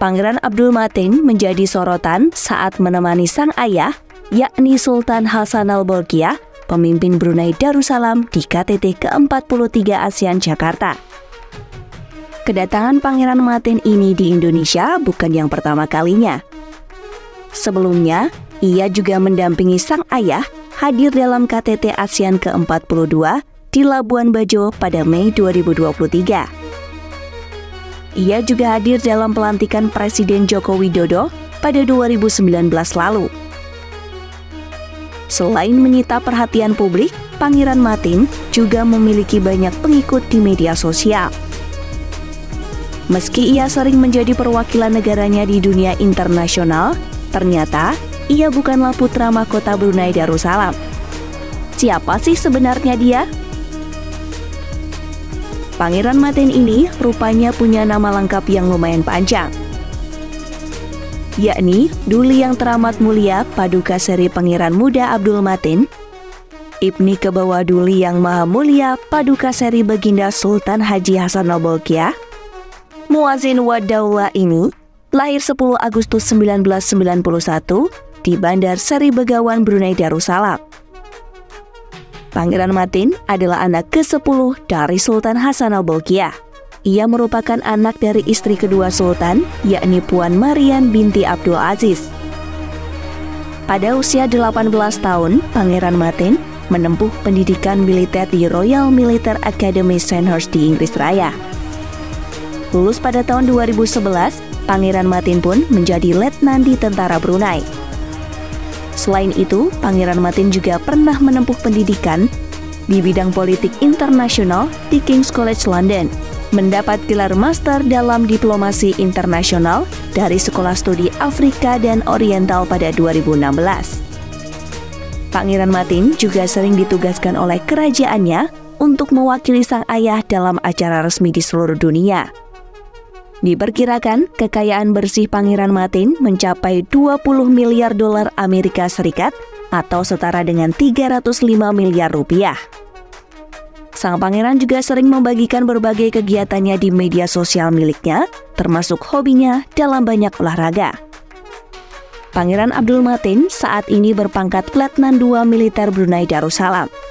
Pangeran Abdul Matin menjadi sorotan saat menemani sang ayah, yakni Sultan Hasan Al-Bolkiah, pemimpin Brunei Darussalam di KTT ke-43 ASEAN Jakarta. Kedatangan Pangeran Matin ini di Indonesia bukan yang pertama kalinya. Sebelumnya, ia juga mendampingi sang ayah hadir dalam KTT ASEAN ke-42 di Labuan Bajo pada Mei 2023. Ia juga hadir dalam pelantikan Presiden Joko Widodo pada 2019 lalu. Selain menyita perhatian publik, Pangeran Matin juga memiliki banyak pengikut di media sosial. Meski ia sering menjadi perwakilan negaranya di dunia internasional, ternyata ia bukanlah putra mahkota Brunei Darussalam. Siapa sih sebenarnya dia? Pangeran Matin ini rupanya punya nama lengkap yang lumayan panjang, yakni Duli Yang Teramat Mulia Paduka Seri Pangeran Muda Abdul Matin, Ibni Kebawa Duli Yang Maha Mulia Paduka Seri Baginda Sultan Haji Hasan Al-Bolkiah. Muazzin wa Daulah ini lahir 10 Agustus 1991 di Bandar Seri Begawan, Brunei Darussalam. Pangeran Matin adalah anak ke-10 dari Sultan Hasan Al-Bolkiah. Ia merupakan anak dari istri kedua Sultan, yakni Puan Marian binti Abdul Aziz. Pada usia 18 tahun, Pangeran Matin menempuh pendidikan militer di Royal Military Academy Sandhurst di Inggris Raya. Lulus pada tahun 2011, Pangeran Matin pun menjadi letnan di Tentara Brunei. Selain itu, Pangeran Matin juga pernah menempuh pendidikan di bidang politik internasional di King's College London, mendapat gelar master dalam diplomasi internasional dari Sekolah Studi Afrika dan Oriental pada 2016. Pangeran Matin juga sering ditugaskan oleh kerajaannya untuk mewakili sang ayah dalam acara resmi di seluruh dunia. Diperkirakan kekayaan bersih Pangeran Matin mencapai 20 miliar dolar Amerika Serikat atau setara dengan 305 miliar rupiah. Sang pangeran juga sering membagikan berbagai kegiatannya di media sosial miliknya, termasuk hobinya dalam banyak olahraga. Pangeran Abdul Matin saat ini berpangkat Letnan II Militer Brunei Darussalam.